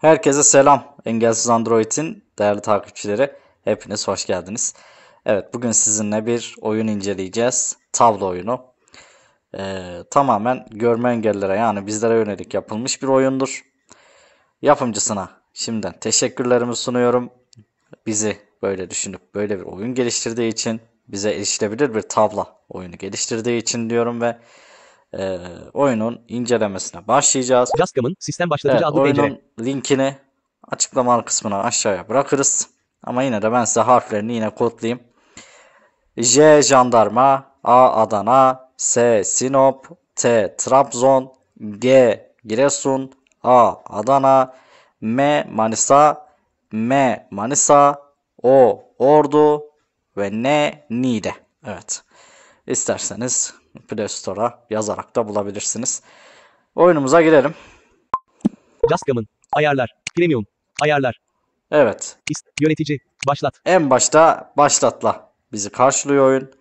Herkese selam. Engelsiz Android'in değerli takipçileri. Hepiniz hoş geldiniz. Evet, bugün sizinle bir oyun inceleyeceğiz. Tavla oyunu. Tamamen görme engellilere yani bizlere yönelik yapılmış bir oyundur. Yapımcısına şimdiden teşekkürlerimi sunuyorum. Bizi böyle düşünüp böyle bir oyun geliştirdiği için, bize erişilebilir bir tavla oyunu geliştirdiği için diyorum ve oyunun incelemesine başlayacağız. Jazzcam'ın sistem başlatıcı Evet, adlı pencere. oyunun linkini açıklama kısmına aşağıya bırakırız. Ama yine de ben size harflerini yine kodlayayım. J Jandarma, A Adana, S Sinop, T Trabzon, G Giresun, A Adana, M Manisa, M Manisa, O Ordu ve N Niğde. Evet. İsterseniz Play Store'a yazarak da bulabilirsiniz. Oyunumuza girelim. Jazzcam'ın ayarlar, premium, ayarlar, Evet. yönetici, başlat, En başta başlatla bizi karşılıyor oyun.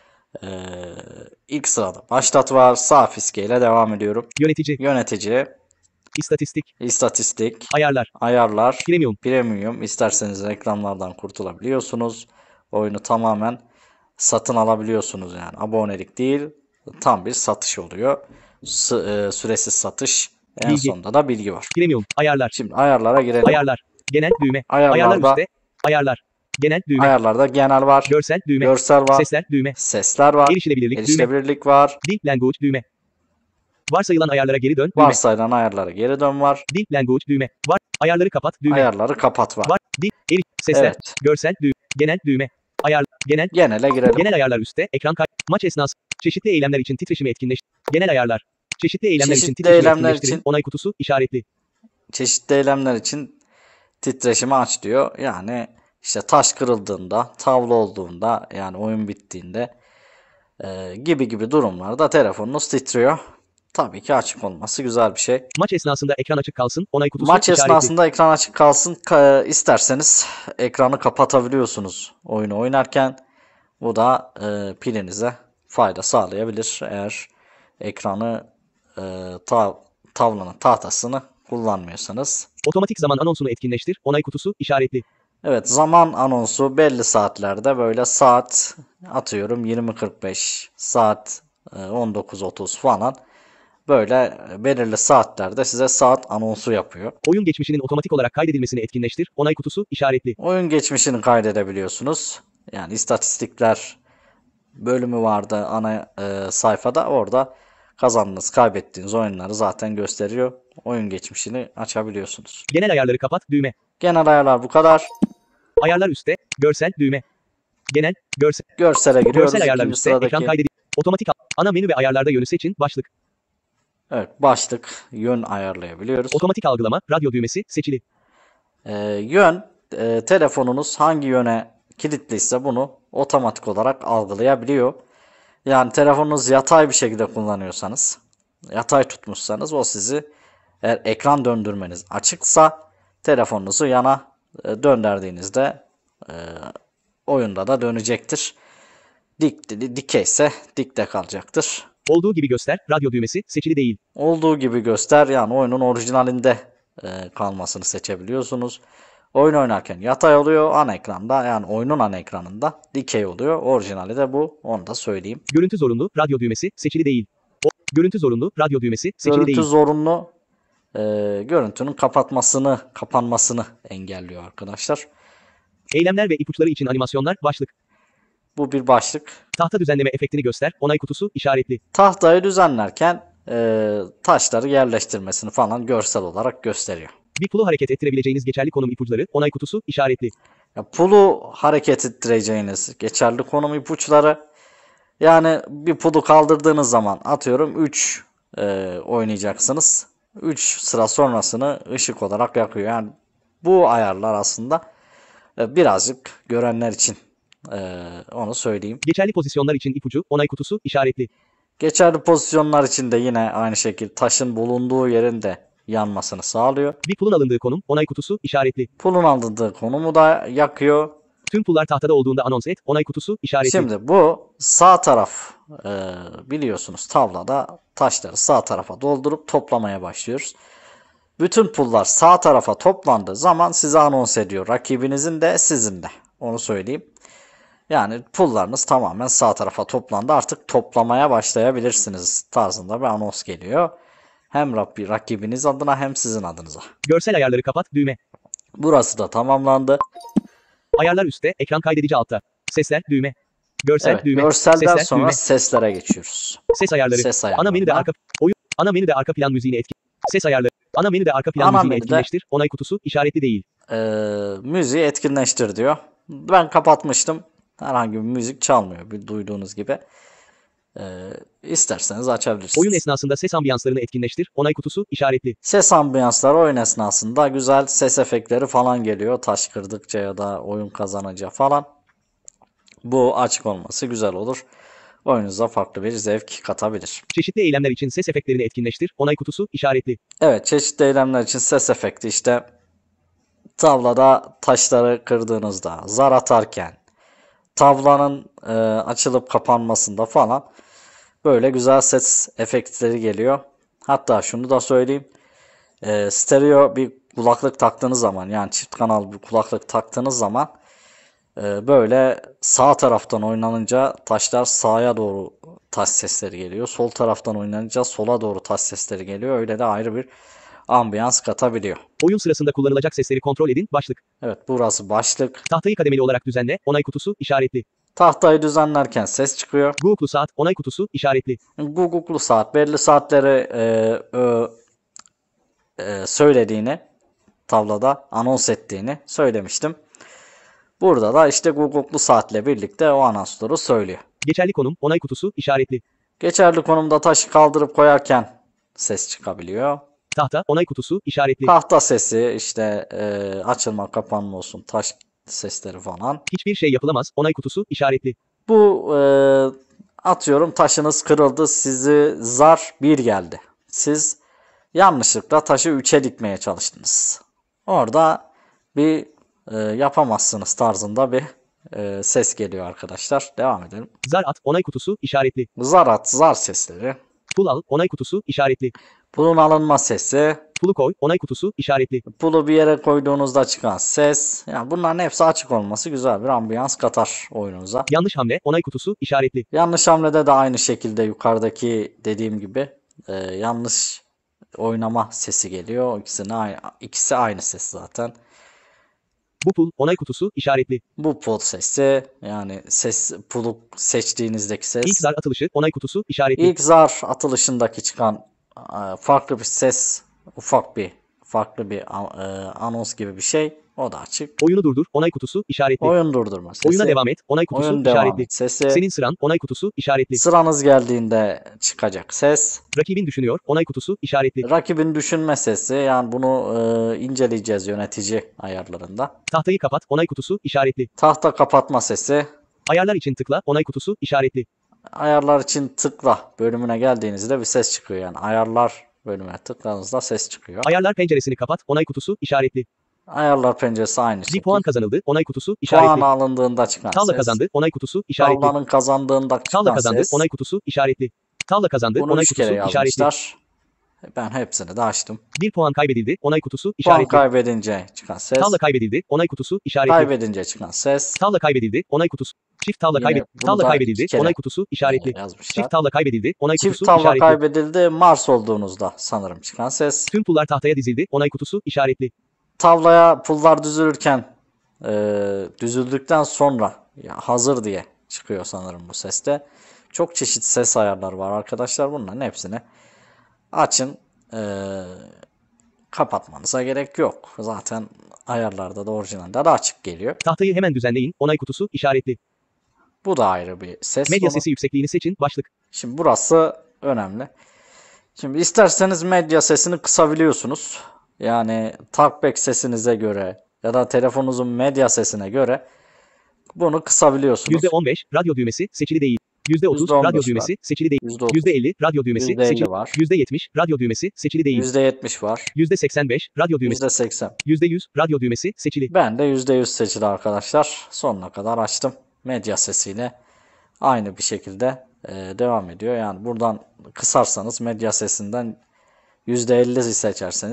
İlk sırada başlat var. Sağ fiskeyle devam ediyorum. yönetici, Yönetici, istatistik, istatistik, ayarlar, ayarlar, premium, premium. İsterseniz reklamlardan kurtulabiliyorsunuz. Oyunu tamamen satın alabiliyorsunuz yani. Abonelik değil, tam bir satış oluyor. Süresiz satış. En bilgi, sonunda da bilgi var. premium, ayarlar, Şimdi ayarlara girelim. ayarlar, genel düğme, ayarlar Ayarlarda üstte, ayarlar, genel düğme, Ayarlarda genel var. görsel düğme, Görsel var. sesler düğme, Sesler var. erişilebilirlik düğme, Erişilebilirlik var. dil language düğme, varsayılan ayarlara geri dön düğme, Varsayılan ayarlara geri dön var. dil language düğme, var, ayarları kapat düğme, Ayarları kapat var. var, dil, sesler, Evet. görsel düğme, genel düğme, ayar, genel, Genele girelim. genel ayarlar üstte, ekran maç esnası, çeşitli eylemler için titreşimi etkinleştir, genel ayarlar, çeşitli eylemler için Çeşitli titreşimi eylemler etkinleştirin, için onay kutusu, işaretli, çeşitli eylemler için titreşimi aç diyor. Yani işte taş kırıldığında, tavla olduğunda yani oyun bittiğinde gibi gibi durumlarda telefonunuz titriyor. Tabii ki açık olması güzel bir şey. maç esnasında ekran açık kalsın, onay kutusu, Maç işaretli, esnasında ekran açık kalsın. İsterseniz ekranı kapatabiliyorsunuz oyunu oynarken. Bu da pilinize fayda sağlayabilir. Eğer ekranı tavlanın tahtasını kullanmıyorsanız. otomatik zaman anonsunu etkinleştir, onay kutusu, işaretli, Evet, zaman anonsu belli saatlerde böyle saat atıyorum 20.45, saat 19.30 falan. Böyle belirli saatlerde size saat anonsu yapıyor. oyun geçmişinin otomatik olarak kaydedilmesini etkinleştir, onay kutusu, işaretli, Oyun geçmişini kaydedebiliyorsunuz. Yani istatistikler bölümü vardı ana sayfada. Orada kazandığınız, kaybettiğiniz oyunları zaten gösteriyor. Oyun geçmişini açabiliyorsunuz. genel ayarları kapat, düğme, Genel ayarlar bu kadar. ayarlar üstte, görsel düğme, genel, görsel, Görsele giriyoruz. görsel ayarlar İkinci üstte, ekran sıradaki. kaydedil, otomatik ana menü ve ayarlarda yönü seçin, başlık, Evet, başlık, yön ayarlayabiliyoruz. otomatik algılama, radyo düğmesi, seçili, Yön, telefonunuz hangi yöne kilitliyse bunu otomatik olarak algılayabiliyor. Yani telefonunuz yatay bir şekilde kullanıyorsanız, yatay tutmuşsanız o sizi, eğer ekran döndürmeniz açıksa telefonunuzu yana döndürdüğünüzde oyunda da dönecektir. Dikeyse dikte kalacaktır. olduğu gibi göster, radyo düğmesi, seçili değil, Olduğu gibi göster, yani oyunun orijinalinde kalmasını seçebiliyorsunuz. Oyun oynarken yatay oluyor, ana ekranda yani oyunun ana ekranında dikey oluyor. Orijinali de bu, onu da söyleyeyim. görüntü zorunlu, radyo düğmesi, seçili değil, görüntü zorunlu, radyo düğmesi, seçili Görüntü değil, zorunlu, görüntünün kapanmasını engelliyor arkadaşlar. eylemler ve ipuçları için animasyonlar, başlık, Bu bir başlık. tahta düzenleme efektini göster, onay kutusu, işaretli, Tahtayı düzenlerken taşları yerleştirmesini falan görsel olarak gösteriyor. bir pulu hareket ettirebileceğiniz geçerli konum ipuçları, onay kutusu, işaretli, Ya, pulu hareket ettireceğiniz geçerli konum ipuçları. Yani bir pulu kaldırdığınız zaman atıyorum 3 oynayacaksınız. 3 sıra sonrasını ışık olarak yakıyor. Yani bu ayarlar aslında birazcık görenler için onu söyleyeyim. geçerli pozisyonlar için ipucu, onay kutusu, işaretli, Geçerli pozisyonlar için de yine aynı şekilde taşın bulunduğu yerin de yanmasını sağlıyor. bir pulun alındığı konum, onay kutusu, işaretli, Pulun alındığı konumu da yakıyor. tüm pullar tahtada olduğunda anons et, onay kutusu, işaretli, Şimdi bu sağ taraf, biliyorsunuz tavlada taşları sağ tarafa doldurup toplamaya başlıyoruz. Bütün pullar sağ tarafa toplandığı zaman size anons ediyor. Rakibinizin de sizin de. Onu söyleyeyim. Yani pullarınız tamamen sağ tarafa toplandı. Artık toplamaya başlayabilirsiniz tarzında bir anons geliyor. Hem rakibiniz adına hem sizin adınıza. Görsel ayarları kapat düğme. Burası da tamamlandı. Ayarlar üstte, ekran kaydedici altta. Sesler düğme. Görsel Evet, düğme. görselden Sesler sonra düğme. seslere geçiyoruz. Ses ayarları. Ses Ana menüde ayarlarına. ana menüde arka plan müziğini etkin. Ses ayarları. Ana menüde arka plan Ana müziğini menüde- etkinleştir. Onay kutusu işaretli değil. Müziği etkinleştir diyor. Ben kapatmıştım. Herhangi bir müzik çalmıyor. Bir duyduğunuz gibi. İsterseniz açabilirsiniz. Oyun esnasında ses ambiyanslarını etkinleştir. Onay kutusu işaretli. Ses ambiyansları oyun esnasında güzel ses efektleri falan geliyor. Taş kırdıkça ya da oyun kazanınca falan. Bu açık olması güzel olur. Oyununuza farklı bir zevk katabilir. Çeşitli eylemler için ses efektlerini etkinleştir. Onay kutusu işaretli. Evet, çeşitli eylemler için ses efekti işte tavlada taşları kırdığınızda, zar atarken, tavlanın açılıp kapanmasında falan böyle güzel ses efektleri geliyor. Hatta şunu da söyleyeyim. Stereo bir kulaklık taktığınız zaman, yani çift kanal bir kulaklık taktığınız zaman böyle sağ taraftan oynanınca taşlar sağa doğru taş sesleri geliyor. Sol taraftan oynanınca sola doğru taş sesleri geliyor. Öyle de ayrı bir ambiyans katabiliyor. Oyun sırasında kullanılacak sesleri kontrol edin. Başlık. Evet, burası başlık. Tahtayı kademeli olarak düzenle. Onay kutusu işaretli. Tahtayı düzenlerken ses çıkıyor. Google'lu saat. Onay kutusu işaretli. Google'lu saat belli saatleri söylediğini, tavlada anons ettiğini söylemiştim. Burada da işte Google'lu saatle birlikte o anonsları söylüyor. Geçerli konum. Onay kutusu işaretli. Geçerli konumda taşı kaldırıp koyarken ses çıkabiliyor. Tahta. Onay kutusu işaretli. Tahta sesi işte açılma kapanma olsun, taş sesleri falan. Hiçbir şey yapılamaz. Onay kutusu işaretli. Bu atıyorum taşınız kırıldı, sizi zar 1 geldi. Siz yanlışlıkla taşı 3'e dikmeye çalıştınız. Orada bir yapamazsınız tarzında bir ses geliyor arkadaşlar. Devam edelim. Zar at. Onay kutusu işaretli. Zar at, zar sesleri. Pul al. Onay kutusu işaretli. Pulun alınma sesi. Pulu koy. Onay kutusu işaretli. Pulu bir yere koyduğunuzda çıkan ses. Yani bunların hepsi açık olması güzel bir ambiyans katar oyununuza. Yanlış hamle. Onay kutusu işaretli. Yanlış hamlede de aynı şekilde yukarıdaki dediğim gibi yanlış oynama sesi geliyor. İkisi aynı ses zaten. Bu pul. Onay kutusu işaretli. Bu pul sesi, yani pulu seçtiğinizdeki ses. İlk zar atılışı. Onay kutusu işaretli. İlk zar atılışındaki çıkan farklı bir ses, farklı bir anons gibi bir şey. O da açık. Oyunu durdur. Onay kutusu işaretli. Oyun durdurma sesi. Oyuna devam et. Onay kutusu Oyun devam işaretli. et sesi. Senin sıran. Onay kutusu işaretli. Sıranız geldiğinde çıkacak ses. Rakibin düşünüyor. Onay kutusu işaretli. Rakibin düşünme sesi, yani bunu inceleyeceğiz yönetici ayarlarında. Tahtayı kapat. Onay kutusu işaretli. Tahta kapatma sesi. Ayarlar için tıkla. Onay kutusu işaretli. Ayarlar için tıkla bölümüne geldiğinizde bir ses çıkıyor. Yani ayarlar bölümüne tıkladığınızda ses çıkıyor. Ayarlar penceresini kapat. Onay kutusu işaretli. Ayarlar penceresi aynı Bir şekilde. puan kazanıldı. Onay kutusu Puan işaretli. alındığında çıkan Tavla ses. kazandı. Onay kutusu işaretli. Tavlanın kazandığında çıkan Tavla kazandı. ses. Onay kutusu işaretli. Tavla kazandı. Bunu Onay 3 kere kutusu işaretli. yazmışlar. Ben hepsini de açtım. Bir puan kaybedildi. Onay kutusu Puan işaretli. kaybedince çıkan ses. Tavla kaybedildi. Onay kutusu işaretli. Kaybedince çıkan ses. Tavla kaybedildi. Onay kutusu. Çift tavla Yine kaybedildi. bunu Tavla da kaybedildi. 2 kere Onay kutusu işaretli. yazmışlar. Çift tavla kaybedildi. Onay Çift kutusu tavla işaretli. kaybedildi. Mars olduğunuzda sanırım çıkan ses. Tüm pullar tahtaya dizildi. Onay kutusu işaretli. Tavlaya pullar düzülürken düzüldükten sonra hazır diye çıkıyor sanırım bu seste. Çok çeşitli ses ayarları var arkadaşlar. Bunların hepsini açın. Kapatmanıza gerek yok. Zaten ayarlarda da orijinalde de açık geliyor. Tahtayı hemen düzenleyin. Onay kutusu işaretli. Bu da ayrı bir ses Medya tonu. sesi yüksekliğini seçin. Başlık. Şimdi burası önemli. Şimdi isterseniz medya sesini kısabiliyorsunuz. Yani talkback sesinize göre ya da telefonunuzun medya sesine göre bunu kısabiliyorsunuz. %15 radyo düğmesi seçili değil. %30 %15 radyo var. düğmesi seçili değil. %30. %50 radyo düğmesi %50 seçili. var. %70 radyo düğmesi seçili değil. %70 var. %85 radyo düğmesi. %80. %100 radyo düğmesi seçili. Ben de %100 seçili arkadaşlar. Sonuna kadar açtım. Medya sesiyle aynı bir şekilde devam ediyor. Yani buradan kısarsanız medya sesinden %50'yi seçerseniz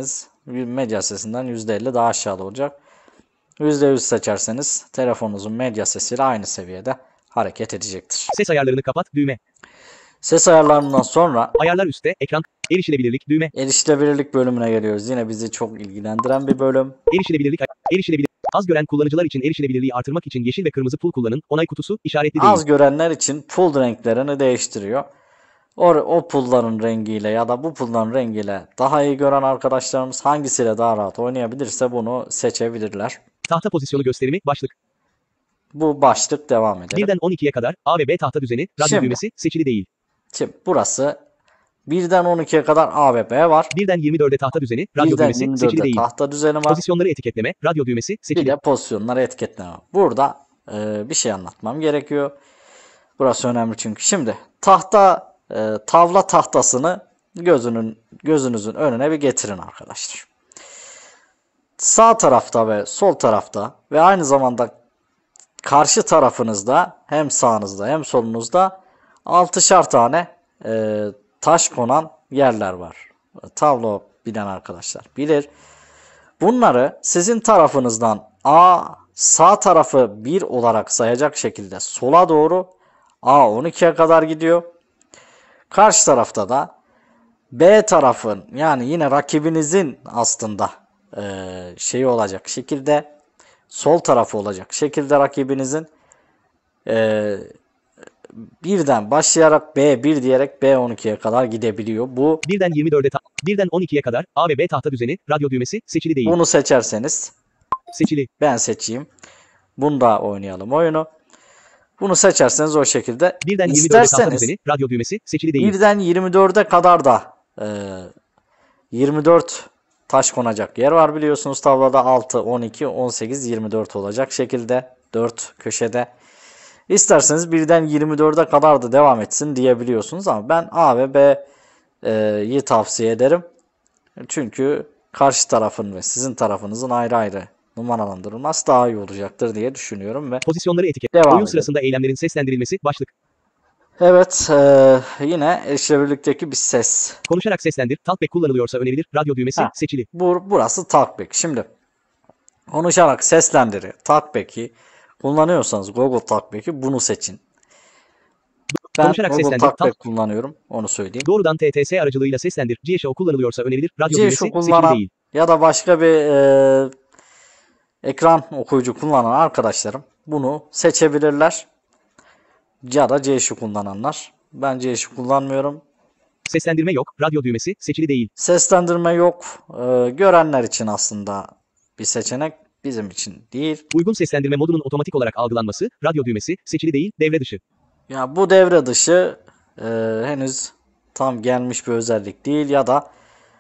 medya sesinden %50 daha aşağıda olacak. %100 seçerseniz telefonunuzun medya sesiyle aynı seviyede hareket edecektir. Ses ayarlarını kapat düğme. Ses ayarlarından sonra Ayarlar üstte ekran erişilebilirlik düğme. erişilebilirlik bölümüne geliyoruz. Yine bizi çok ilgilendiren bir bölüm. Erişilebilir. Az gören kullanıcılar için erişilebilirliği artırmak için yeşil ve kırmızı pul kullanın. Onay kutusu işaretli değil. Az görenler için pul renklerini değiştiriyor. O pulların rengiyle ya da bu pulların rengiyle daha iyi gören arkadaşlarımız hangisiyle daha rahat oynayabilirse bunu seçebilirler. Tahta pozisyonu gösterimi başlık. Bu başlık devam edelim. 1'den 12'ye kadar A ve B tahta düzeni, radyo Şimdi. düğmesi seçili değil. Şimdi burası 1'den 12'ye kadar A ve B var. 1'den 24'e tahta düzeni, radyo 1'den düğmesi seçili 24'e değil. tahta düzeni var. Pozisyonları etiketleme, radyo düğmesi Bir seçili. de pozisyonları etiketleme var. Burada bir şey anlatmam gerekiyor. Burası önemli çünkü. Şimdi tavla tahtasını gözünüzün önüne bir getirin arkadaşlar. Sağ tarafta ve sol tarafta ve aynı zamanda karşı tarafınızda hem sağınızda hem solunuzda 6'şar tane taş konan yerler var. Tavla bilen arkadaşlar bilir. Bunları sizin tarafınızdan sağ tarafı 1 olarak sayacak şekilde sola doğru A 12'ye kadar gidiyor. Karşı tarafta da B tarafın yani yine rakibinizin aslında şeyi olacak şekilde sol tarafı olacak şekilde rakibinizin birden başlayarak B1 diyerek B12'ye kadar gidebiliyor. Bu 1'den 12'ye kadar A ve B tahta düzeni, radyo düğmesi seçili değil. bunu seçerseniz Seçili. ben seçeyim. Bunda oynayalım oyunu. Bunu seçerseniz o şekilde 1'den 24'e tahta isterseniz düzeni, radyo düğmesi seçili değil. 1'den 24'e kadar da 24 taş konacak yer var biliyorsunuz tavlada 6, 12, 18, 24 olacak şekilde 4 köşede. İsterseniz 1'den 24'e kadar da devam etsin diyebiliyorsunuz ama ben A ve B'yi tavsiye ederim. Çünkü karşı tarafın ve sizin tarafınızın ayrı ayrı numaralandırılması daha iyi olacaktır diye düşünüyorum ve Pozisyonları etiket. Devam Oyun edelim. sırasında eylemlerin seslendirilmesi başlık. evet yine erişilebilirlikteki bir ses. Konuşarak seslendir. Talkback kullanılıyorsa önebilir. Radyo düğmesi seçili. Burası talkback. Şimdi konuşarak seslendir talkback'i kullanıyorsanız Google Talkback'i bunu seçin. Ben Konuşarak Google seslendir. Talkback kullanıyorum. Onu söyleyeyim. Doğrudan TTS aracılığıyla seslendir. GSO kullanılıyorsa önebilir. Radyo GSO düğmesi seçili kullanan değil. ya da başka bir ekran okuyucu kullanan arkadaşlarım bunu seçebilirler. Ya da GSO kullananlar. Ben GSO kullanmıyorum. Seslendirme yok. Radyo düğmesi seçili değil. Seslendirme yok. Görenler için aslında bir seçenek. Bizim için değil. Uygun seslendirme modunun otomatik olarak algılanması. Radyo düğmesi seçili değil. Devre dışı. Ya bu devre dışı henüz tam gelmiş bir özellik değil ya da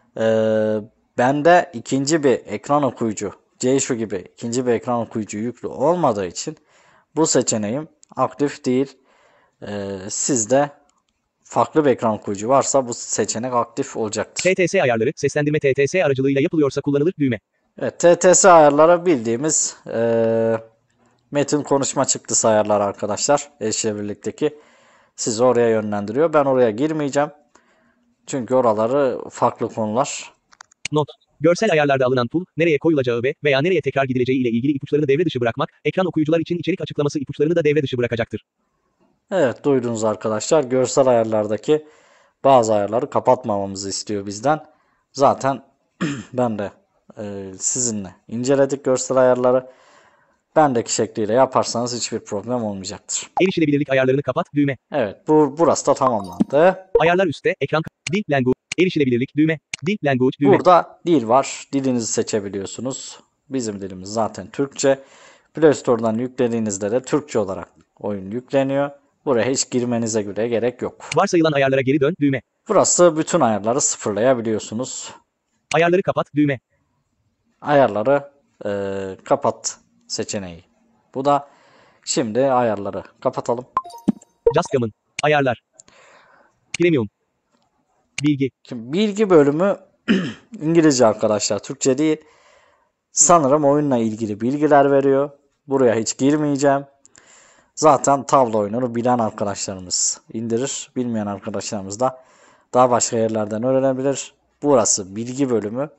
bende ikinci bir ekran okuyucu JSU gibi ikinci bir ekran okuyucu yüklü olmadığı için bu seçeneğim aktif değil. Sizde farklı bir ekran okuyucu varsa bu seçenek aktif olacaktır. TTS ayarları. Seslendirme TTS aracılığıyla yapılıyorsa kullanılır. Düğme. Evet, TTS ayarları bildiğimiz metin konuşma çıktısı ayarlar arkadaşlar. Erişilebilirlikteki sizi oraya yönlendiriyor. Ben oraya girmeyeceğim. Çünkü oraları farklı konular. Not. Görsel ayarlarda alınan pul, nereye koyulacağı veya nereye tekrar gidileceği ile ilgili ipuçlarını devre dışı bırakmak, ekran okuyucular için içerik açıklaması ipuçlarını da devre dışı bırakacaktır. Evet, duydunuz arkadaşlar. Görsel ayarlardaki bazı ayarları kapatmamamızı istiyor bizden. Zaten ben de sizinle inceledik görsel ayarları. Bendeki şekliyle yaparsanız hiçbir problem olmayacaktır. Erişilebilirlik ayarlarını kapat. Düğme. Evet, burası da tamamlandı. Ayarlar üstte. Ekran. Dil language. Erişilebilirlik. Düğme. Dil language. Düğme. Burada dil var. Dilinizi seçebiliyorsunuz. Bizim dilimiz zaten Türkçe. Play Store'dan yüklediğinizde de Türkçe olarak oyun yükleniyor. Buraya hiç girmenize bile gerek yok. Varsayılan ayarlara geri dön. Düğme. Burası bütün ayarları sıfırlayabiliyorsunuz. Ayarları kapat. Düğme. Ayarları kapat seçeneği. Bu da şimdi ayarları kapatalım. Just Common. Ayarlar. Premium. Bilgi. Şimdi bilgi bölümü İngilizce arkadaşlar. Türkçe değil. Sanırım oyunla ilgili bilgiler veriyor. Buraya hiç girmeyeceğim. Zaten tavla oyununu bilen arkadaşlarımız indirir. Bilmeyen arkadaşlarımız da daha başka yerlerden öğrenebilir. Burası bilgi bölümü.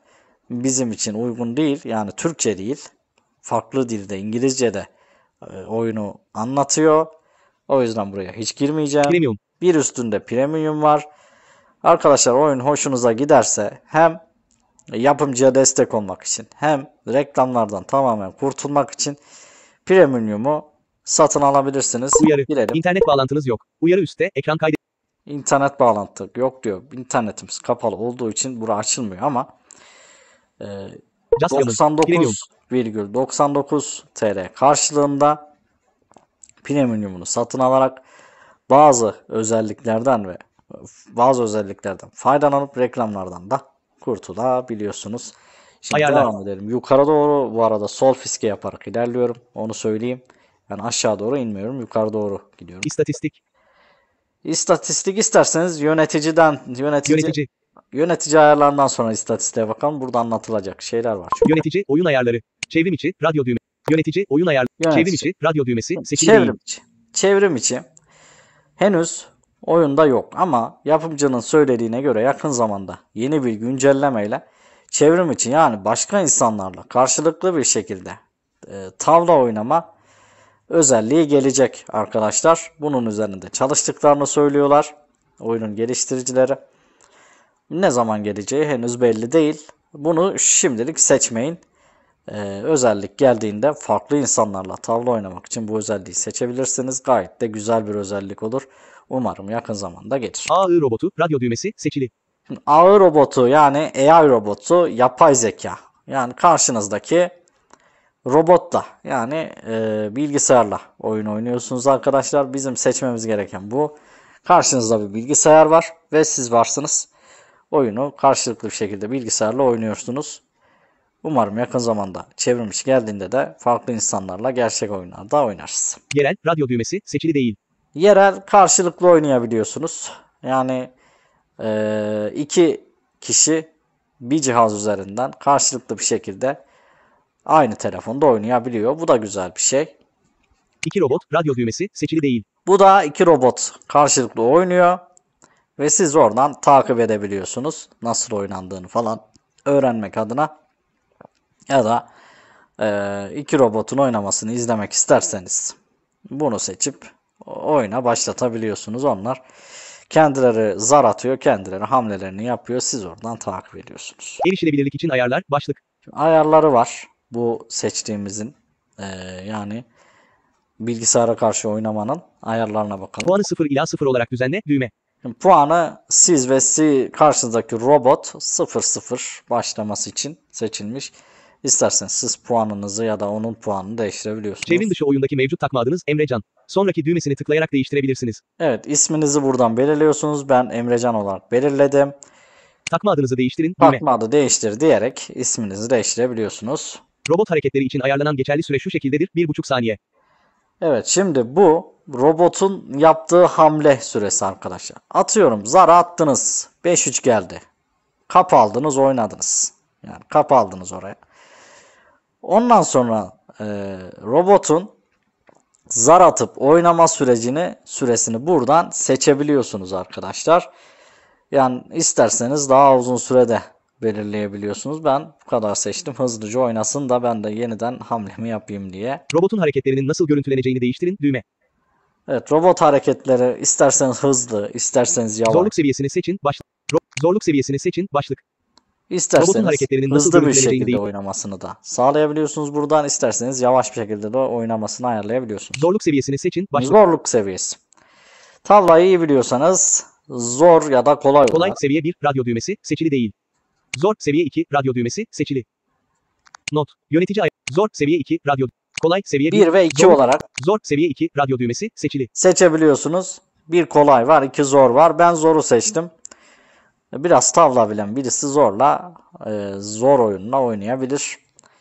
bizim için uygun değil. Yani Türkçe değil. Farklı dilde, İngilizce'de oyunu anlatıyor. O yüzden buraya hiç girmeyeceğim. Premium. Bir üstünde premium var. Arkadaşlar oyun hoşunuza giderse hem yapımcıya destek olmak için hem reklamlardan tamamen kurtulmak için premium'u satın alabilirsiniz. Uyarı. Bilelim. İnternet bağlantınız yok. Uyarı üstte ekran kaydı. İnternet bağlantı yok diyor. İnternetimiz kapalı olduğu için bura açılmıyor ama Just Premium. 99,99 TL karşılığında premium'unu satın alarak bazı özelliklerden faydalanıp reklamlardan da kurtulabiliyorsunuz. Şimdi Ayarlar. devam edelim. Yukarı doğru bu arada sol fiske yaparak ilerliyorum. Onu söyleyeyim. Ben aşağı doğru inmiyorum. Yukarı doğru gidiyorum. İstatistik. İstatistik isterseniz yönetici ayarlarından sonra istatistiğe bakalım. Burada anlatılacak şeyler var. Çünkü. Yönetici oyun ayarları. Çevrim içi radyo düğme. Yönetici oyun ayarları. Yönetici. Çevrim içi radyo düğmesi seçili değil. Çevrim içi henüz oyunda yok ama yapımcının söylediğine göre yakın zamanda yeni bir güncellemeyle çevrim içi yani başka insanlarla karşılıklı bir şekilde tavla oynama özelliği gelecek arkadaşlar. Bunun üzerinde çalıştıklarını söylüyorlar oyunun geliştiricileri. Ne zaman geleceği henüz belli değil. Bunu şimdilik seçmeyin. Özellik geldiğinde farklı insanlarla tavla oynamak için bu özelliği seçebilirsiniz. Gayet de güzel bir özellik olur. Umarım yakın zamanda gelir. AI robotu radyo düğmesi seçili. AI robotu yani AI robotu yapay zeka. Yani karşınızdaki robotla yani bilgisayarla oyun oynuyorsunuz arkadaşlar. Bizim seçmemiz gereken bu. Karşınızda bir bilgisayar var ve siz varsınız. Oyunu karşılıklı bir şekilde bilgisayarla oynuyorsunuz. Umarım yakın zamanda çevrimiçi geldiğinde de farklı insanlarla gerçek oyunlarda oynarız. Yerel radyo düğmesi seçili değil. Yerel karşılıklı oynayabiliyorsunuz. Yani iki kişi bir cihaz üzerinden karşılıklı bir şekilde aynı telefonda oynayabiliyor. Bu da güzel bir şey. İki robot radyo düğmesi seçili değil. Bu da iki robot karşılıklı oynuyor. Ve siz oradan takip edebiliyorsunuz. Nasıl oynandığını falan öğrenmek adına. Ya da iki robotun oynamasını izlemek isterseniz bunu seçip oyuna başlatabiliyorsunuz. Onlar kendileri zar atıyor, kendileri hamlelerini yapıyor. Siz oradan takip ediyorsunuz. Erişilebilirlik için ayarlar başlık. Ayarları var bu seçtiğimizin yani bilgisayara karşı oynamanın ayarlarına bakalım. Puanı 0 ila 0 olarak düzenle düğme. Puanı siz ve karşınızdaki robot 0-0 başlaması için seçilmiş. İsterseniz siz puanınızı ya da onun puanını değiştirebiliyorsunuz. Çevrim dışı oyundaki mevcut takma adınız Emrecan. Sonraki düğmesini tıklayarak değiştirebilirsiniz. Evet, isminizi buradan belirliyorsunuz. Ben Emrecan olarak belirledim. Takma adınızı değiştirin düğme. Takma adı değiştir diyerek isminizi değiştirebiliyorsunuz. Robot hareketleri için ayarlanan geçerli süre şu şekildedir: 1,5 saniye. Evet, şimdi bu robotun yaptığı hamle süresi arkadaşlar. Atıyorum zar attınız. 5-3 geldi. Kap aldınız, oynadınız. Yani kap aldınız oraya. Ondan sonra robotun zar atıp oynama süresini buradan seçebiliyorsunuz arkadaşlar. Yani isterseniz daha uzun sürede belirleyebiliyorsunuz. Ben bu kadar seçtim. Hızlıca oynasın da ben de yeniden hamlemi yapayım diye. Robotun hareketlerinin nasıl görüntüleneceğini değiştirin düğme. Evet, robot hareketleri isterseniz hızlı, isterseniz yavaş. Zorluk seviyesini seçin başlık. Zorluk seviyesini seçin başlık. İsterseniz hareketlerinin nasıl hızlı bir görüntüleneceğini şekilde oynamasını da sağlayabiliyorsunuz buradan. İsterseniz yavaş bir şekilde de oynamasını ayarlayabiliyorsunuz. Zorluk seviyesini seçin başlık. Zorluk seviyesi. Tavlayı iyi biliyorsanız zor ya da kolay olur. Kolay seviye 1 radyo düğmesi seçili değil. Zor seviye 2 radyo düğmesi seçili. Not. Yönetici zor seviye 2 radyo. Kolay seviye 1 ve 2 zor, olarak zor seviye 2 radyo düğmesi seçili. seçebiliyorsunuz. Bir kolay var, 2 zor var. Ben zoru seçtim. Biraz tavla bilen birisi zorla zor oyunla oynayabilir.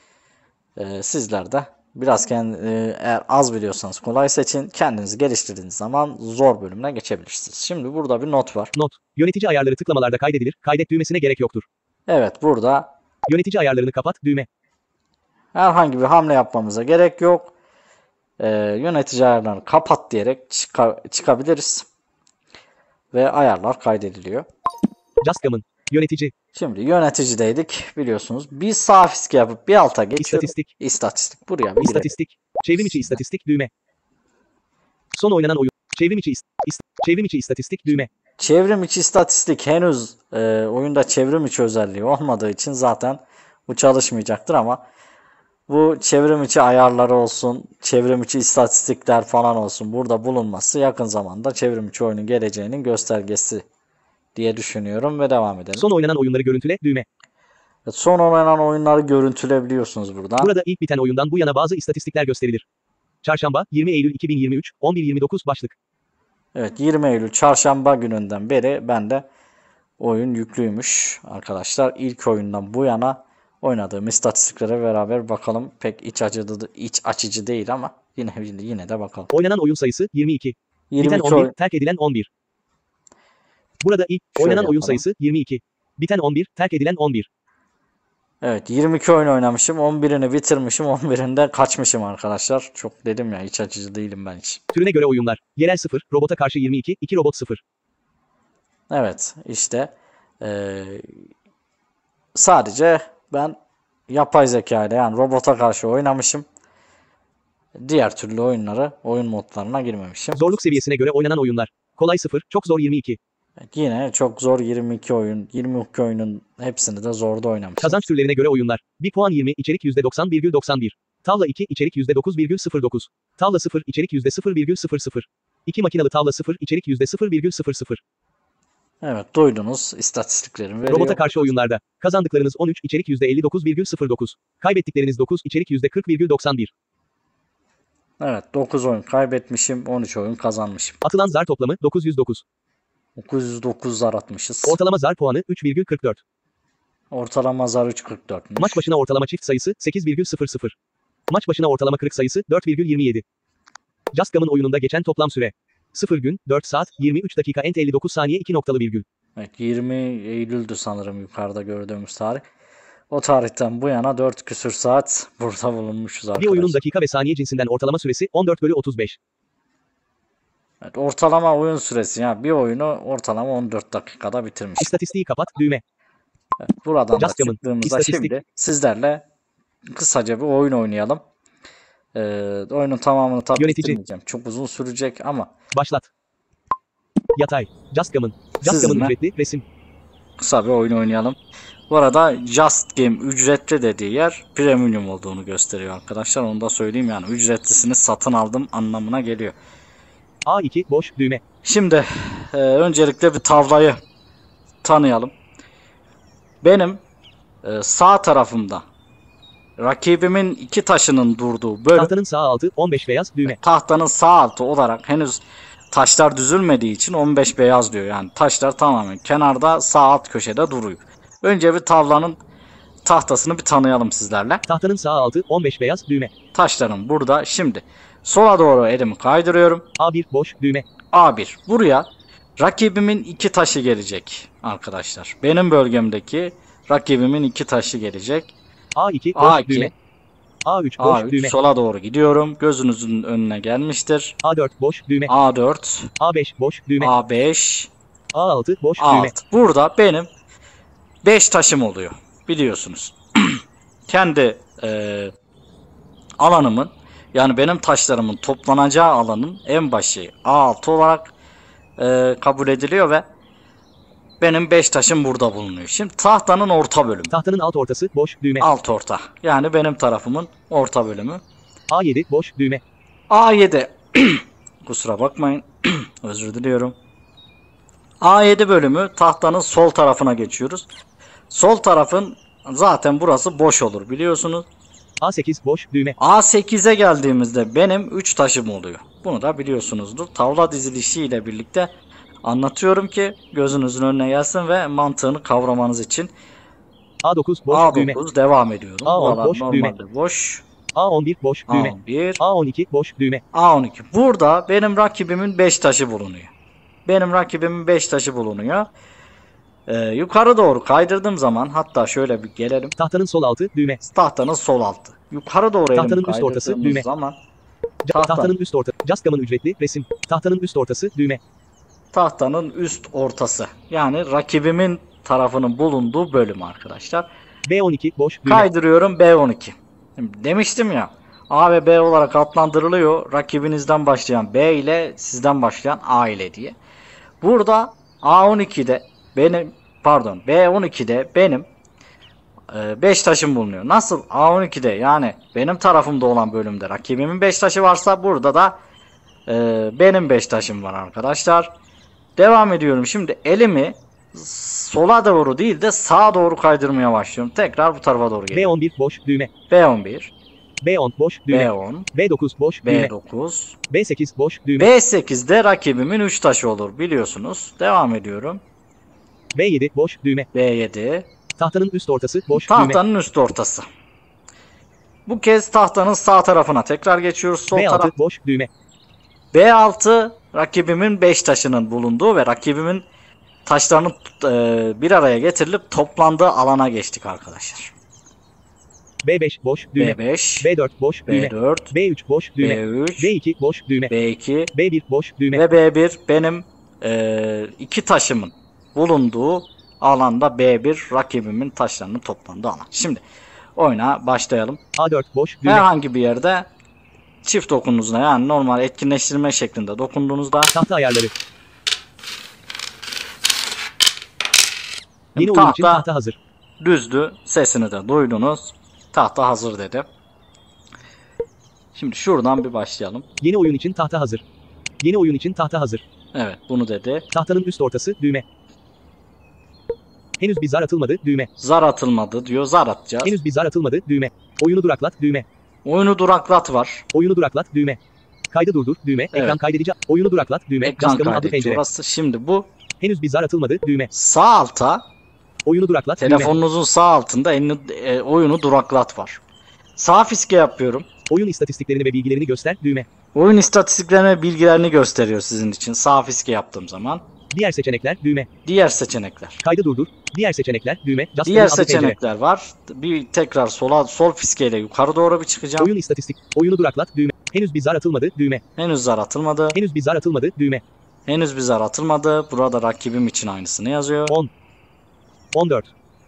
Sizler de biraz eğer az biliyorsanız kolay seçin. Kendinizi geliştirdiğiniz zaman zor bölümüne geçebilirsiniz. Şimdi burada bir not var. Not. Yönetici ayarları tıklamalarda kaydedilir. Kaydet düğmesine gerek yoktur. Evet, burada Yönetici ayarlarını kapat düğme. herhangi bir hamle yapmamıza gerek yok. Yönetici ayarlarını kapat diyerek çıkabiliriz. Ve ayarlar kaydediliyor. Just Common. Yönetici. Şimdi yöneticideydik biliyorsunuz. Bir sağ fiske yapıp bir alta geçiyorum. İstatistik. İstatistik. Buraya bir girelim. İstatistik. Çevrim içi istatistik düğme. Son oynanan oyun. Çevrim içi çevrim içi istatistik düğme. Çevrim içi istatistik henüz oyunda çevrim içi özelliği olmadığı için zaten bu çalışmayacaktır ama bu çevrim içi ayarları olsun, çevrim içi istatistikler falan olsun burada bulunması yakın zamanda çevrim içi oyunun geleceğinin göstergesi diye düşünüyorum ve devam edelim. Son oynanan oyunları görüntüle düğme. Son oynanan oyunları görüntülebiliyorsunuz buradan. Burada ilk biten oyundan bu yana bazı istatistikler gösterilir. Çarşamba 20 Eylül 2023 11.29 başlık. Evet 20 Eylül çarşamba gününden beri bende oyun yüklüymüş arkadaşlar. İlk oyundan bu yana oynadığım istatistiklere beraber bakalım. Pek iç açıcı değil ama yine de bakalım. Oynanan oyun sayısı 22. 22 Biten 11, terk edilen 11. Burada ilk Şöyle oynanan oyun yapalım. sayısı 22. Biten 11, terk edilen 11. Evet 22 oyun oynamışım. 11'ini bitirmişim. 11'inde kaçmışım arkadaşlar. Çok dedim ya iç açıcı değilim ben hiç. Türüne göre oyunlar. Yerel 0, robota karşı 22, 2 robot 0. Evet işte sadece ben yapay zeka ile yani robota karşı oynamışım. Diğer türlü oyun modlarına girmemişim. Zorluk seviyesine göre oynanan oyunlar. Kolay 0, çok zor 22. Evet, yine çok zor 22 oyun. 22 oyunun hepsini de zorda oynamışım. Kazanç türlerine göre oyunlar. 1 puan 20, içerik %90,91. Tavla 2, içerik %9,09. Tavla 0, içerik %0,00. 2 makinalı tavla 0, içerik %0,00. Evet duydunuz istatistiklerimi veriyor. Robota karşı oyunlarda. Kazandıklarınız 13, içerik %59,09. Kaybettikleriniz 9, içerik %40,91. Evet 9 oyun kaybetmişim. 13 oyun kazanmışım. Atılan zar toplamı 909. 909 zar atmışız. Ortalama zar puanı 3,44. Ortalama zar 3.44'müş. Maç başına ortalama çift sayısı 8,00. Maç başına ortalama kırık sayısı 4,27. Just Gam'ın oyununda geçen toplam süre. 0 gün, 4 saat, 23 dakika ent 59 saniye 2 noktalı virgül. Evet 20 Eylül'dü sanırım yukarıda gördüğümüz tarih. O tarihten bu yana 4 küsür saat burada bulunmuşuz arkadaşlar. Bir oyunun dakika ve saniye cinsinden ortalama süresi 14/35. Evet, ortalama oyun süresi yani bir oyunu ortalama 14 dakikada bitirmiş. İstatistiği kapat, düğme. Evet, buradan da Just Gam'ın çıktığımızda istatistik. şimdi sizlerle kısaca bir oyun oynayalım. Oyunun tamamını tabii Yönetici. bitirmeyeceğim. Çok uzun sürecek ama Başlat. Yatay. Just Gam'ın. Just Gam'ın Sizinle ücretli resim. kısa bir oyun oynayalım. Bu arada Just Game ücretli dediği yer premium olduğunu gösteriyor arkadaşlar. Onu da söyleyeyim yani ücretlisini satın aldım anlamına geliyor. A2 boş düğme. Şimdi öncelikle bir tavlayı tanıyalım. Benim sağ tarafımda rakibimin iki taşının durduğu bölüm Tahtanın sağ altı 15 beyaz düğme. tahtanın sağ altı olarak henüz taşlar düzülmediği için 15 beyaz diyor. Yani taşlar tamamen kenarda sağ alt köşede duruyor. Önce bir tavlanın tahtasını bir tanıyalım sizlerle. Tahtanın sağ altı 15 beyaz düğme. Taşlarım burada. Şimdi sola doğru elimi kaydırıyorum. A1 boş düğme. A1. Buraya rakibimin iki taşı gelecek arkadaşlar. Benim bölgemdeki rakibimin iki taşı gelecek. A2 boş A2. düğme. A3 boş A3 düğme. sola doğru gidiyorum. Gözünüzün önüne gelmiştir. A4 boş düğme. A4, A5 boş düğme. A5, A6 boş düğme. A6. Burada benim 5 taşım oluyor. Biliyorsunuz. Kendi alanımın yani benim taşlarımın toplanacağı alanın en başı A6 olarak kabul ediliyor ve benim 5 taşım burada bulunuyor. Şimdi tahtanın orta bölümü. Tahtanın alt ortası boş düğme. Alt orta. Yani benim tarafımın orta bölümü. A7 boş düğme. A7. Kusura bakmayın. Özür diliyorum. A7 bölümü tahtanın sol tarafına geçiyoruz. Sol tarafın zaten burası boş olur biliyorsunuz. A8 boş düğme. A8'e geldiğimizde benim 3 taşım oluyor. Bunu da biliyorsunuzdur. Tavla dizilişi ile birlikte anlatıyorum ki gözünüzün önüne gelsin ve mantığını kavramanız için. A9 boş A9 düğme. devam ediyorum. A10 Buralar boş normalde boş. A11 boş düğme. A11, A12 boş düğme. A12. Burada benim rakibimin 5 taşı bulunuyor. Benim rakibimin 5 taşı bulunuyor. Yukarı doğru kaydırdığım zaman hatta şöyle bir gelelim. Tahtanın sol altı düğme. Tahtanın sol altı. Yukarı doğru elimi Tahtanın üst ortası, kaydırdığımız düğme. zaman Tahtanın üst ortası. Just Gam'ın ücretli resim. Tahtanın üst ortası düğme. tahtanın üst ortası. Yani rakibimin tarafının bulunduğu bölüm arkadaşlar. B12 boş düğme. Kaydırıyorum B12. Demiştim ya, A ve B olarak adlandırılıyor. Rakibinizden başlayan B ile sizden başlayan A ile diye. Burada A12'de benim, pardon, B12'de benim 5 taşım bulunuyor. Nasıl A12'de, yani benim tarafımda olan bölümde rakibimin 5 taşı varsa, burada da benim 5 taşım var arkadaşlar. Devam ediyorum. Şimdi elimi sola doğru değil de sağa doğru kaydırmaya başlıyorum. Tekrar bu tarafa doğru geliyorum. B11 boş düğme. B11, B10 boş düğme. B10, B9 boş düğme. B9, B8 boş düğme. B8'de rakibimin 3 taşı olur biliyorsunuz. Devam ediyorum. B7 boş düğme. B7, Tahtanın üst ortası boş düğme. tahtanın üst ortası. Bu kez tahtanın sağ tarafına tekrar geçiyoruz. Sol B6 taraf. boş düğme. B6 rakibimin 5 taşının bulunduğu ve rakibimin taşlarının bir araya getirilip toplandığı alana geçtik arkadaşlar. B5 boş düğme. B5, B4 boş düğme. B4, B3 boş düğme. B3, B2 boş düğme. B2 B1 boş düğme. ve B1 benim 2 taşımın bulunduğu alanda, B1 rakibimin taşlarının toplandığı alan. Şimdi oyuna başlayalım. A4 boş düğme. Herhangi bir yerde çift dokunduğunuzda, yani normal etkinleştirme şeklinde dokunduğunuzda Tahta ayarları. Yeni oyun için tahta hazır. düzdü. Sesini de duydunuz. Tahta hazır dedi. Şimdi şuradan bir başlayalım. Yeni oyun için tahta hazır. Yeni oyun için tahta hazır. Evet, bunu dedi. Tahtanın üst ortası düğme. Henüz bir zar atılmadı düğme. Zar atılmadı diyor. Zar atacağız. Henüz bir zar atılmadı düğme. Oyunu duraklat düğme. Oyunu duraklat var. Oyunu duraklat düğme. Kaydı durdur düğme. Ekran Evet. kaydedici. Oyunu duraklat düğme. Ekran Jaskam'ın adı kaydedici pencere. orası. Şimdi bu Henüz bir zar atılmadı düğme. sağ alta, Oyunu duraklat düğme. telefonunuzun sağ altında oyunu duraklat var. Sağ fiske yapıyorum. Oyun istatistiklerini ve bilgilerini göster düğme. Oyun istatistiklerini ve bilgilerini gösteriyor sizin için sağ fiske yaptığım zaman. Diğer seçenekler düğme. Diğer seçenekler. Kaydı durdur. Diğer seçenekler düğme. Jaskam'ın Diğer adı pencere. seçenekler var. Bir tekrar sol fiskeyle yukarı doğru bir çıkacağım. Oyun istatistik. Oyunu duraklat düğme. Henüz bir zar atılmadı düğme. Henüz zar atılmadı. Henüz bir zar atılmadı düğme. Henüz bir zar atılmadı. Burada rakibim için aynısını yazıyor. 10. 14.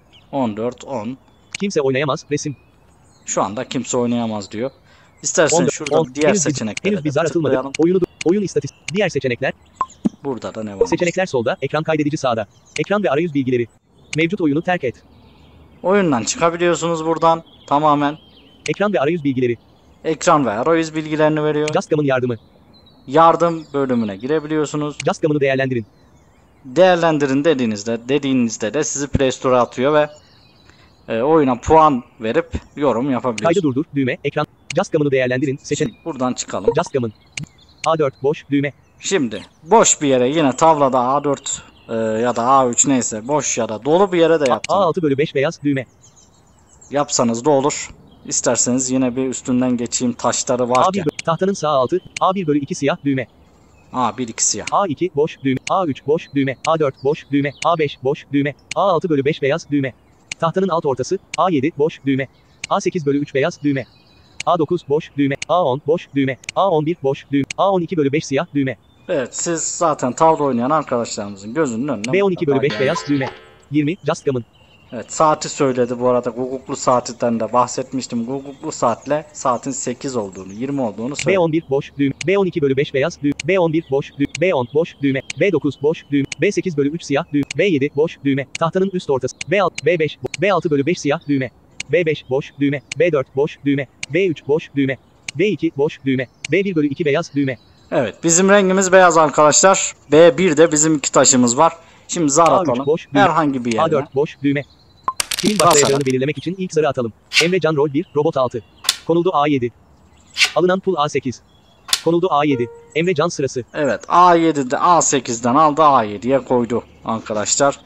14, 10. Kimse oynayamaz resim. Şu anda kimse oynayamaz diyor. İsterseniz 14. şurada 10. diğer Henüz seçeneklere bir zar atılmadı. tıklayalım. Oyun istatistik. Diğer seçenekler. Burada da ne var? Seçenekler solda. Ekran kaydedici sağda. Ekran ve arayüz bilgileri. Mevcut oyunu terk et. Oyundan çıkabiliyorsunuz buradan. Tamamen Ekran ve arayüz bilgileri. ekran ve arayüz bilgilerini veriyor. Jaskam'ın yardımı. Yardım bölümüne girebiliyorsunuz. Jaskam'ını değerlendirin. Değerlendirin dediğinizde de sizi Play Store'a atıyor ve oyuna puan verip yorum Kaydı yapabiliyorsunuz. durdur. Düğme. Ekran. Jaskam'ını değerlendirin. Şimdi buradan çıkalım. Jaskam'ın. A4 boş düğme. Şimdi boş bir yere, yine tavlada A4 ya da A3 neyse, boş ya da dolu bir yere de A6 bölü 5 beyaz düğme. yapsanız da olur. İsterseniz yine bir üstünden geçeyim, taşları varken. Tahtanın sağ altı. A1 bölü 2 siyah düğme. A1 2 siyah. A2 boş düğme. A3 boş düğme. A4 boş düğme. A5 boş düğme. A6 bölü 5 beyaz düğme. Tahtanın alt ortası. A7 boş düğme. A8 bölü 3 beyaz düğme. A9 boş düğme. A10 boş düğme. A11 boş düğme. A12 bölü 5 siyah düğme. Evet, siz zaten tavla oynayan arkadaşlarımızın gözünün önüne B12 bölü 5 gelmiş. beyaz düğme. 20 Jaskam'ın. Evet, saati söyledi bu arada. Guguklu saatinden de bahsetmiştim. Guguklu saatle saatin 8 olduğunu, 20 olduğunu söyledi. B11 boş düğme. B12 bölü 5 beyaz düğme. B11 boş düğme. B10 boş düğme. B9 boş düğme. B8 bölü 3 siyah düğme. B7 boş düğme. Tahtanın üst ortası. B6 B5 B6 bölü 5 siyah düğme. B5 boş düğme. B4 boş düğme. B3 boş düğme. B2 boş düğme. B1 bölü 2 beyaz düğme. Evet, bizim rengimiz beyaz arkadaşlar. B1'de bizim 2 taşımız var. Şimdi zar A3 atalım. boş düğme. Herhangi bir yerine. A4 boş düğme. Kimin başlayacağını belirlemek için ilk zarı atalım. Emre Can rol 1, robot 6. Konuldu A7. Alınan pul A8. Konuldu A7. Emre Can sırası. Evet, A7'de A8'den aldı, A7'ye koydu arkadaşlar.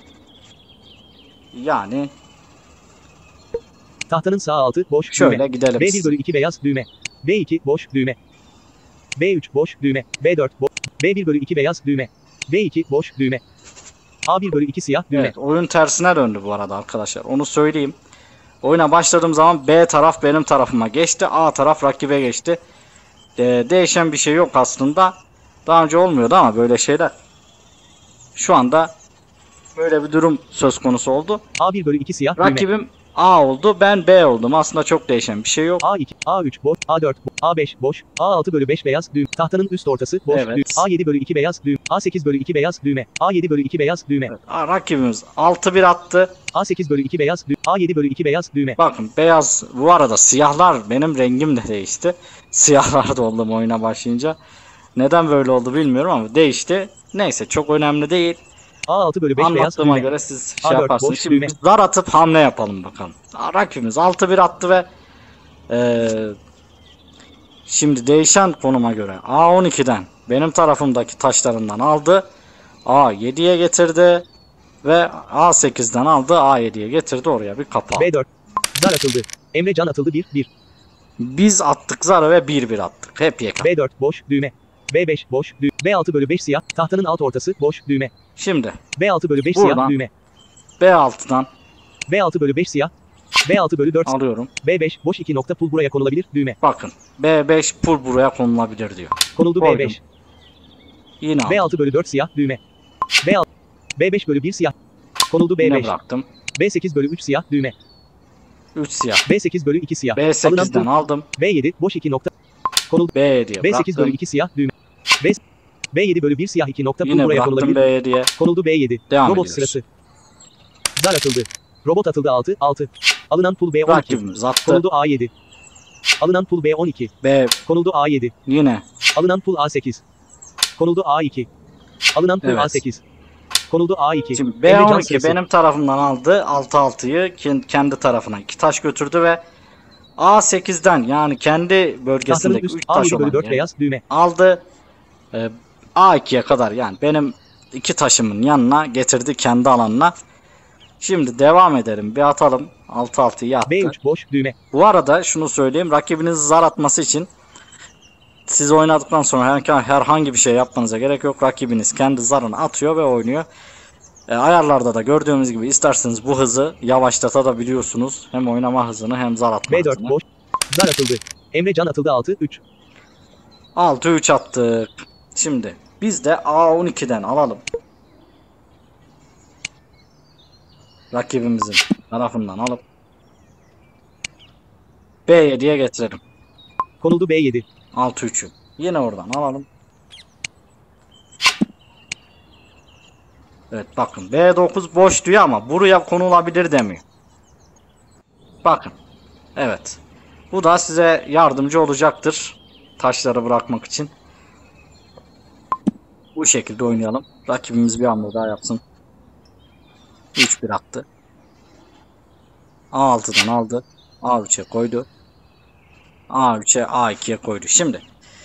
Yani Tahtanın sağ altı boş şöyle düğme. gidelim. B1 bölü 2 beyaz düğme. B2 boş düğme. B3 boş düğme. B4 boş. B1 bölü 2 beyaz düğme. B2 boş düğme. A1 bölü 2 siyah düğme. Evet, oyun tersine döndü bu arada arkadaşlar. Onu söyleyeyim. Oyuna başladığım zaman B taraf benim tarafıma geçti. A taraf rakibe geçti. Değişen bir şey yok aslında. Daha önce olmuyordu ama böyle şeyler. Şu anda Böyle bir durum söz konusu oldu. A1 bölü 2 siyah düğme. Rakibim A oldu, ben B oldum. Aslında çok değişen bir şey yok. A2, A3 boş, A4, A5 boş, A6 bölü 5 beyaz düğme. Tahtanın üst ortası boş Evet. düğme. A7 bölü 2 beyaz düğme. A8 bölü 2 beyaz düğme. A7 bölü 2 beyaz düğme. Evet, rakibimiz 6-1 attı. A8 bölü 2 beyaz düğme. A7 bölü 2 beyaz düğme. Bakın beyaz, bu arada siyahlar, benim rengim de değişti. Siyahlar da oldum oyuna başlayınca. Neden böyle oldu bilmiyorum ama değişti. Neyse, çok önemli değil. A6 bölü 5 beyaz Anlattığıma düğme. göre siz A4 şey yaparsınız. boş Şimdi düğme. biz zar atıp hamle yapalım bakalım. Rakibimiz 6-1 attı ve şimdi değişen konuma göre A12'den benim tarafımdaki taşlarından aldı. A7'ye getirdi. Ve A8'den aldı. A7'ye getirdi. Oraya bir kapağı. B4. Zar atıldı. Emre Can atıldı 1-1. Biz attık zarı ve 1-1 attık. Hep yeka. B4 boş düğme. B5 boş düğme. B6 bölü 5 siyah. Tahtanın alt ortası boş düğme. Şimdi B6 bölü 5 buradan siyah düğme. B6'dan B6 bölü 5 siyah. B6 bölü 4 alıyorum. B5 boş 2 nokta pul buraya konulabilir düğme. Bakın. B5 pul buraya konulabilir diyor. Konuldu Koydum. B5. Yine aldım. B6 bölü 4 siyah düğme. B6. B5 bölü 1 siyah. Konuldu Yine B5. bıraktım. B8 bölü 3 siyah düğme. 3 siyah. B8 bölü 2 siyah. Alınan B8'den pul. aldım. B7 boş 2 nokta. Konuldu. B7'ye B8 bıraktım. bölü 2 siyah düğme. B7 bölü 1 siyah 2 nokta pul Yine buraya bıraktım konulabilir. B7'ye. Konuldu B7. Devam Robot ediyoruz. sırası. Zar atıldı. Robot atıldı 6. Alınan pul B12. Rakibimiz attı. Konuldu A7. Alınan pul B12. B Konuldu A7. yine. Alınan pul A8. Konuldu A2. Alınan pul Evet. A8. Konuldu A2. Şimdi Emre Can B12 sırası. benim tarafımdan aldı. 6-6'yı kendi tarafına 2 taş götürdü ve A8'den yani kendi Tahtanın bölgesindeki üst 3 taş A7 bölü olan 4 yeri beyaz düğme. aldı. A2'ye kadar yani benim 2 taşımın yanına getirdi kendi alanına. Şimdi devam edelim. Bir atalım. 6-6'yı attı. B3 boş düğme. Bu arada şunu söyleyeyim. Rakibiniz zar atması için siz oynadıktan sonra herhangi bir şey yapmanıza gerek yok. Rakibiniz kendi zarını atıyor ve oynuyor. Ayarlarda da gördüğümüz gibi isterseniz bu hızı yavaşlatabiliyorsunuz. Hem oynama hızını hem zar atma B4 hızını. boş. Zar atıldı. Emre Can atıldı 6-3. 6-3 attık. Şimdi biz de A12'den alalım. Rakibimizin tarafından alıp B7'ye getirelim. Konuldu B7. 6-3'ü. Yine oradan alalım. Evet bakın B9 boş diyor ama buraya konulabilir demiyor. Bakın. Evet. Bu da size yardımcı olacaktır. Taşları bırakmak için. Bu şekilde oynayalım. Rakibimiz bir hamle daha yapsın. 3-1 attı. A6'dan aldı. A3'e koydu. A3'e A2'ye koydu. Şimdi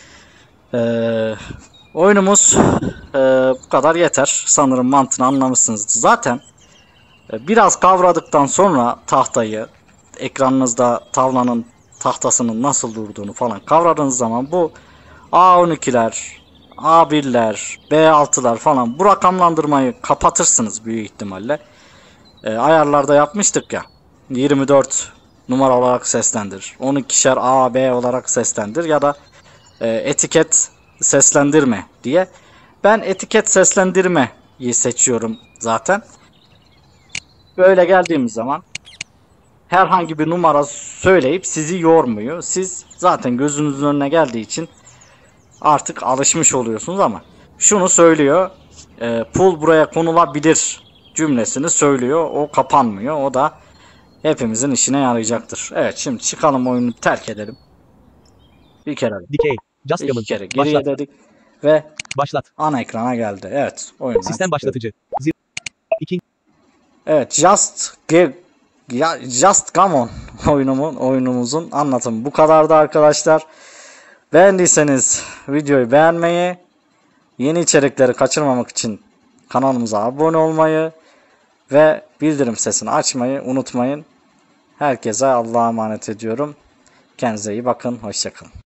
oyunumuz bu kadar yeter. Sanırım mantığını anlamışsınızdır. Zaten biraz kavradıktan sonra tahtayı, ekranınızda tavlanın tahtasının nasıl durduğunu falan kavradığınız zaman bu A12'ler, A1'ler, B6'lar falan bu rakamlandırmayı kapatırsınız büyük ihtimalle. Ayarlarda yapmıştık ya. 24 numara olarak seslendir. 12'şer A, B olarak seslendir ya da etiket seslendirme diye. Ben etiket seslendirmeyi seçiyorum zaten. Böyle geldiğimiz zaman herhangi bir numara söyleyip sizi yormuyor. Siz zaten gözünüzün önüne geldiği için artık alışmış oluyorsunuz ama şunu söylüyor. Pul buraya konulabilir cümlesini söylüyor. O kapanmıyor. O da hepimizin işine yarayacaktır. Evet şimdi çıkalım, oyunu terk edelim. Bir kere. Dikey. Just İki Common. kere geriye Başlat. dedik ve Başlat. ana ekrana geldi. Evet. Oyundan Sistem çıkıyor. başlatıcı. Evet. Just Come On oyunumuzun anlatımı bu kadardı arkadaşlar. Beğendiyseniz videoyu beğenmeyi, yeni içerikleri kaçırmamak için kanalımıza abone olmayı ve bildirim sesini açmayı unutmayın. Herkese Allah'a emanet ediyorum. Kendinize iyi bakın. Hoşça kalın.